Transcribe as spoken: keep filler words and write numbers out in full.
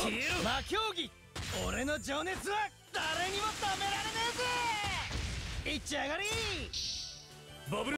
消えろ魔競技。俺の情熱は誰にも止められねえぜ。いっち上がりバブル